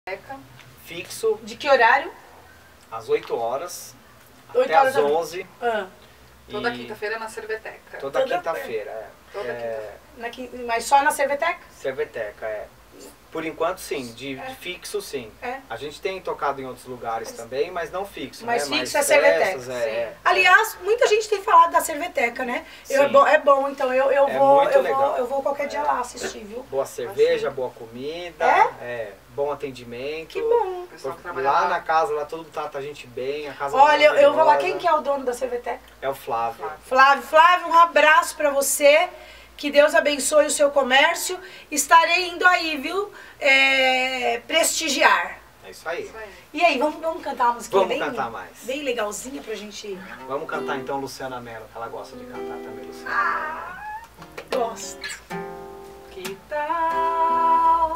Fixo. De que horário? Às 8 horas. 8 até horas às 11. Toda quinta-feira na Cerveteca. Toda quinta-feira, Toda quinta-feira. Mas só na Cerveteca? Cerveteca, Por enquanto, sim. De fixo, sim. A gente tem tocado em outros lugares também, mas não fixo. Mas né? fixo é Cerveteca. Aliás, muita gente tem falado da Cerveteca, né? É bom, então eu vou qualquer dia lá assistir, viu? Boa cerveja, boa comida, bom atendimento. Que bom. Lá na casa, lá todo mundo trata a gente bem. A casa Olha, eu vou lá. Quem que é o dono da Cerveteca? É o Flávio. Flávio, um abraço pra você. Que Deus abençoe o seu comércio. Estarei indo aí, viu? Prestigiar. É isso aí. E aí, vamos cantar uma musiquinha Vamos cantar mais. Bem legalzinha pra gente... Vamos cantar então Luciana Mello, que ela gosta de cantar também, Luciana. Gosto. Que tal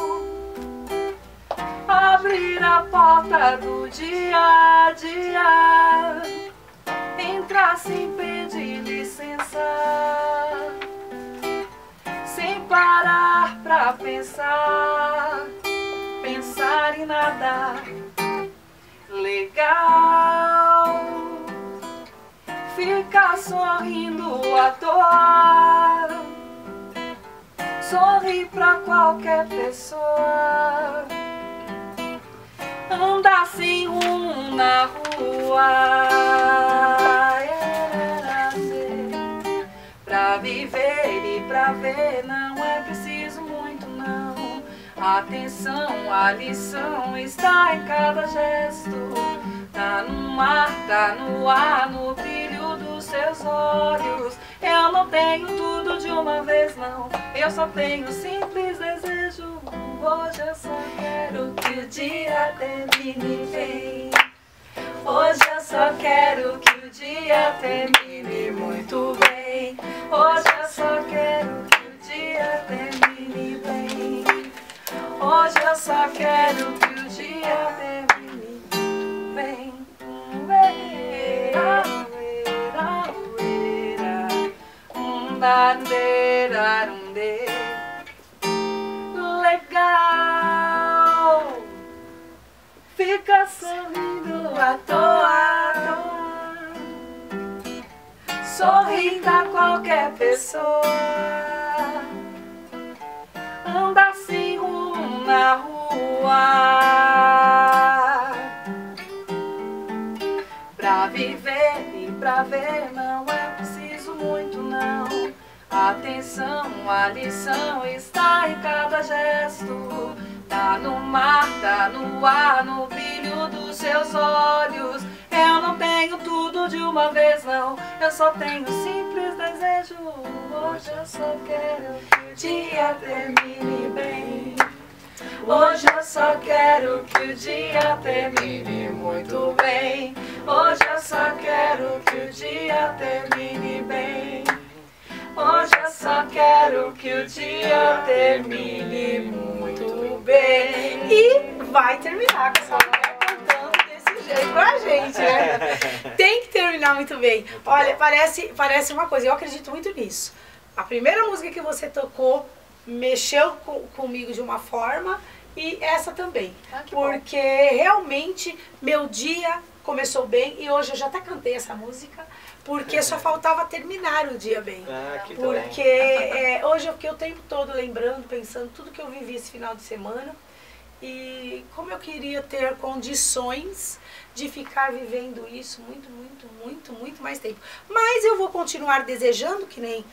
abrir a porta do dia a dia, entrar sem pedir licença, sem parar pra pensar em nada legal, ficar sorrindo à toa, sorrir pra qualquer pessoa, andar sem rumo na rua, pra viver e pra ver não é preciso muito não. Atenção, a lição está em cada gesto, tá no mar, tá no ar, no brilho dos seus olhos. Eu não tenho tudo de uma vez não, eu só tenho simples desejo. Hoje eu só quero que o dia termine bem. Hoje eu só quero que o dia termine muito bem. Hoje eu só quero que o dia termine bem. Hoje eu só quero que o dia termine bem. Legal, fica sorrindo à toa, sorrindo a qualquer pessoa, anda sem rumo na rua, pra viver e pra ver não é preciso muito não. Atenção, a lição está em cada gesto, tá no mar, tá no ar, no brilho dos seus olhos. Eu não tenho tudo de uma vez não, eu só tenho simples desejo. Hoje eu só quero que o dia termine bem. Hoje eu só quero que o dia termine muito bem. Hoje eu só quero que o dia termine bem. Hoje eu só quero que o dia termine muito bem. E vai terminar com essa mulher cantando desse jeito pra gente, né? Tem que terminar muito bem. Olha, parece uma coisa, eu acredito muito nisso. A primeira música que você tocou mexeu comigo de uma forma e essa também. Porque realmente meu dia começou bem e hoje eu já até cantei essa música. Porque só faltava terminar o dia bem. Porque hoje eu fiquei o tempo todo lembrando, pensando tudo que eu vivi esse final de semana. E como eu queria ter condições de ficar vivendo isso muito mais tempo. Mas eu vou continuar desejando, que nem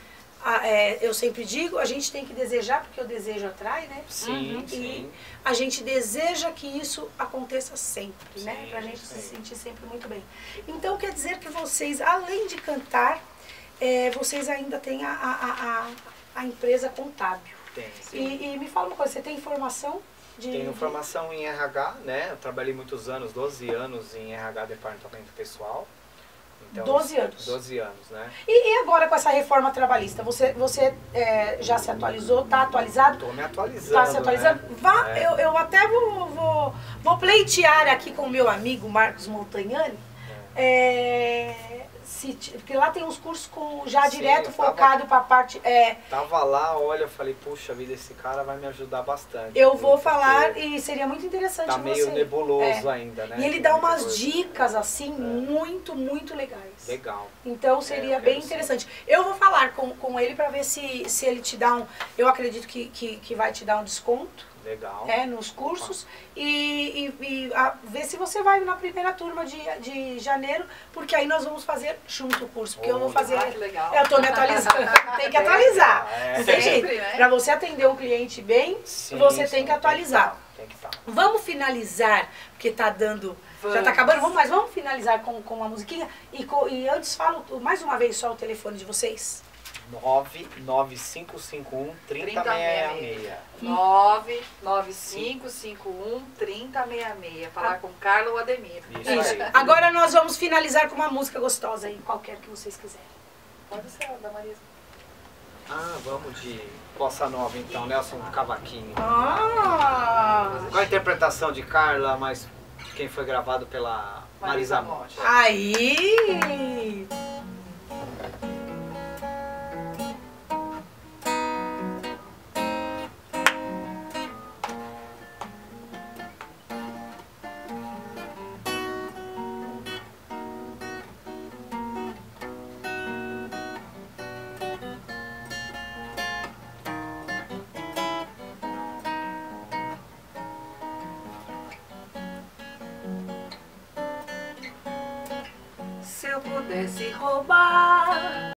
eu sempre digo, a gente tem que desejar, porque o desejo atrai, né? Sim, E a gente deseja que isso aconteça sempre, né? Pra gente se sentir sempre muito bem. Então quer dizer que vocês, além de cantar, vocês ainda têm a empresa contábil. Tem, e me fala uma coisa, você tem formação? Tenho formação em RH, né? Eu trabalhei muitos anos, 12 anos em RH, departamento pessoal. Então, 12 anos? 12 anos, né? E agora com essa reforma trabalhista, você já se atualizou? Tá atualizado? Tô me atualizando. Tá se atualizando? Né? Eu até vou pleitear aqui com o meu amigo Marcos Montagnani. porque lá tem uns cursos já direto focado para a parte... Tava lá, olha, eu falei, puxa vida, esse cara vai me ajudar bastante. Eu vou falar e seria muito interessante tá meio nebuloso ainda, né? E ele dá umas dicas, assim, muito, muito legais. Legal. Então seria bem interessante. Eu vou falar com ele para ver se ele te dá um... Eu acredito que vai te dar um desconto. Legal. Nos cursos e ver se você vai na primeira turma de janeiro, porque aí nós vamos fazer junto o curso, porque eu vou fazer... legal. Eu tô me atualizando, tem que atualizar. Sempre, né? Pra você atender um cliente bem, você tem que atualizar. Vamos finalizar, porque tá dando... Já tá acabando, vamos finalizar com uma musiquinha e antes falo mais uma vez só o telefone de vocês. 99551-3066. 99551-3066. Falar com Carla ou Ademir. Isso. Agora nós vamos finalizar com uma música gostosa aí, qualquer que vocês quiserem. Pode ser a da Marisa. Vamos de Bossa Nova então, Nelson Cavaquinho. Com a interpretação de Carla, mas quem foi gravado pela Marisa Monte. Aí! Se eu pudesse roubar